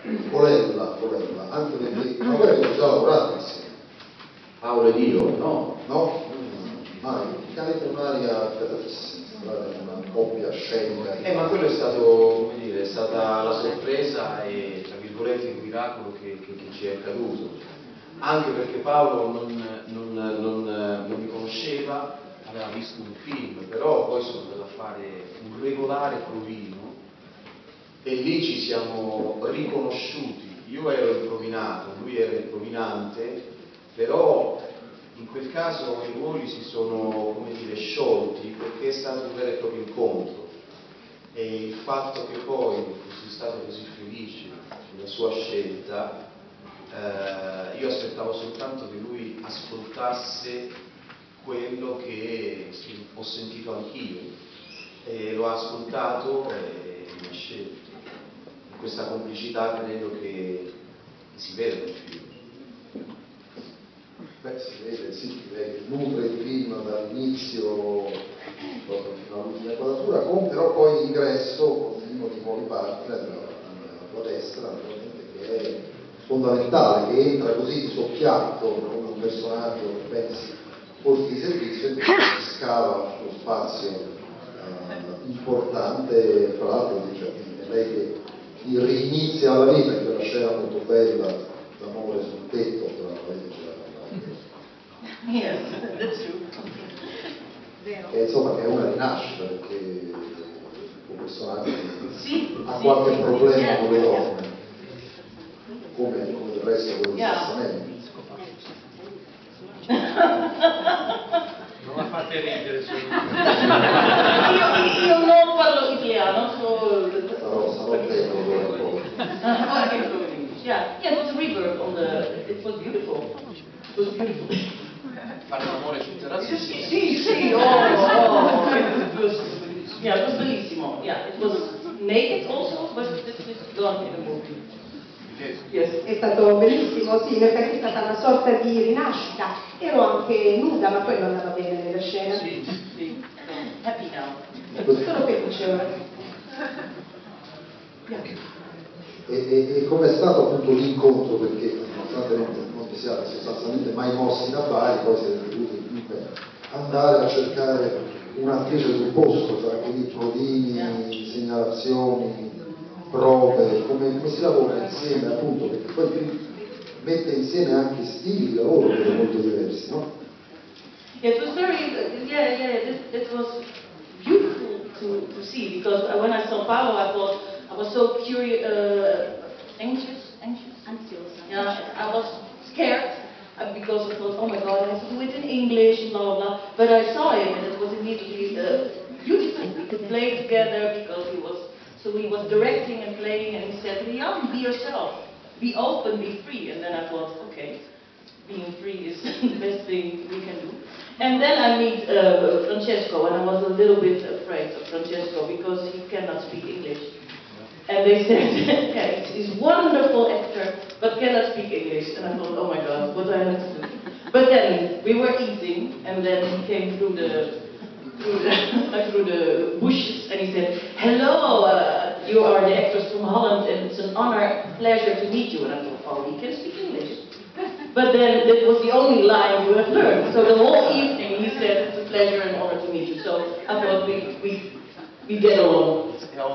Polella, anche perché ma voi avete già lavorato insieme. Paolo ed io? No. No? Mai. Carico Maria una coppia scenica. Ma quello è stato, come dire, è stata la sorpresa e, tra virgolette, il miracolo che ci è accaduto. Anche perché Paolo non mi conosceva, aveva visto un film, però poi sono andato a fare un regolare provino e lì ci siamo riconosciuti. Io ero il provinato, lui era il provinante, però in quel caso i ruoli si sono, come dire, sciolti perché è stato un vero e proprio incontro e il fatto che poi fossi stato così felice sulla sua scelta, io aspettavo soltanto che lui ascoltasse quello che ho sentito anch'io e lo ha ascoltato e mi ha scelto. In questa complicità credo che si veda nel film. Beh, si vede, sì, direi che nutre il film dall'inizio proprio fino all'ultima quadratura, con però poi l'ingresso continuo di nuovi partner alla tua destra, naturalmente, che è fondamentale, che entra così di soppiatto come un personaggio che pensi posti di servizio e quindi scava lo spazio importante, tra l'altro dice, è lei che rinizia la vita in quella scena molto bella d'amore sul tetto tra la Yes, that's true. che insomma che è una rinascita perché il personaggio Sì, ha sì, qualche sì, problema sì, con le donne come del resto quello di Yeah. Sassanelli. Non la fate ridere io non parlo italiano, Sarò dentro un po'. I can go in English. Yeah, it was a reverb on the. It was beautiful. It was beautiful. fare l'amore sul terrazzo. Sì, it was bellissimo. Yeah, it was naked also, but this is done in a movie. Yes. È stato bellissimo, sì, perché è stata una sorta di rinascita. Ero anche nuda, ma quello andava bene nella scena. Sì. Happy now. Sono felice ora. E com'è stato appunto l'incontro, perché nonostante non vi siate sostanzialmente mai mossi da Bari, poi siete dovuti comunque andare a cercare un'attrice sul posto, cioè quindi provini, segnalazioni, prove, come si lavora insieme appunto, perché poi mette insieme anche stili di lavoro che sono molto diversi, no? It was very, that was beautiful to see, because when I saw Paolo, I was so curious, anxious. Yeah, I was scared because I thought, oh my God, I have to do it in English, blah blah blah. But I saw him, and it was immediately beautiful. We could play together because he was directing and playing, and he said, "Leon, be yourself, be open, be free." And then I thought, okay, being free is the best thing we can do. And then I meet Francesco, and I was a little bit afraid of Francesco because he cannot speak English. And they said, yeah, he's a wonderful actor, but cannot speak English. And I thought, oh my God, what do I have to do? But then we were eating, and then he came through the bushes, and he said, "Hello, you are the actress from Holland, and it's an honor, pleasure to meet you." And I thought, oh, he can speak English. But then that was the only line you have learned. So the whole evening he said, "It's a pleasure and honor to meet you." So I thought we get along.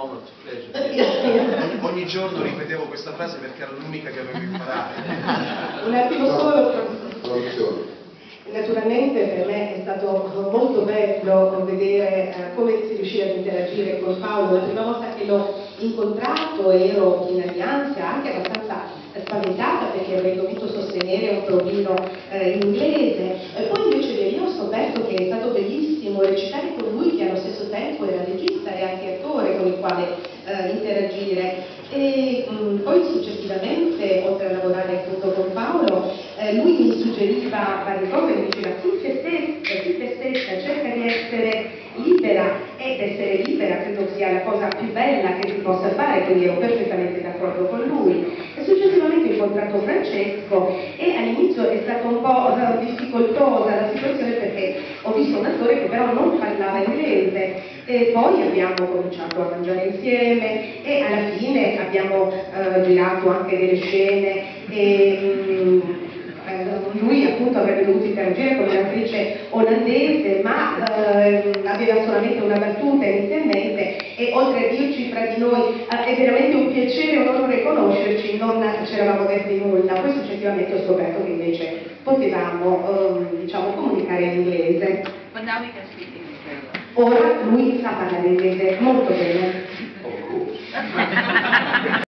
Ogni giorno ripetevo questa frase perché era l'unica che avevo imparato. Un attimo solo. Traduzione. Naturalmente per me è stato molto bello vedere come si riusciva ad interagire con Paolo. La prima volta che l'ho incontrato ero piena di ansia, anche abbastanza spaventata perché avrei dovuto sostenere un provino in inglese. Poi invece lì ho scoperto che è stato bellissimo recitare con lui, che allo stesso tempo era regista e anche attore con il quale interagire. E poi successivamente, oltre a lavorare appunto con Paolo, lui mi suggeriva varie cose, mi diceva sii te stessa, cerca di essere libera, ed essere libera credo sia la cosa più bella che si possa fare, quindi ero perfettamente d'accordo con lui. E successivamente ho incontrato Francesco e all'inizio è stata un po' difficoltosa la situazione perché ho visto un attore che però non parlava inglese. E poi abbiamo cominciato a mangiare insieme e alla fine abbiamo girato anche delle scene e lui appunto avrebbe dovuto interagire con un'attrice olandese, ma aveva solamente una battuta inizialmente e oltre a dirci fra di noi è veramente un piacere e un onore conoscerci, non ci eravamo detti nulla. Poi successivamente ho scoperto che invece potevamo diciamo comunicare in inglese. But now we can speak English very well. Ora lui sa parlare inglese molto bene. Of course.